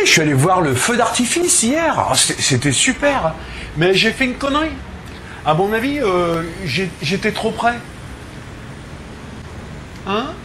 je suis allé voir le feu d'artifice hier. Ah, c'était super. Mais j'ai fait une connerie. À mon avis, j'étais trop près. Hein?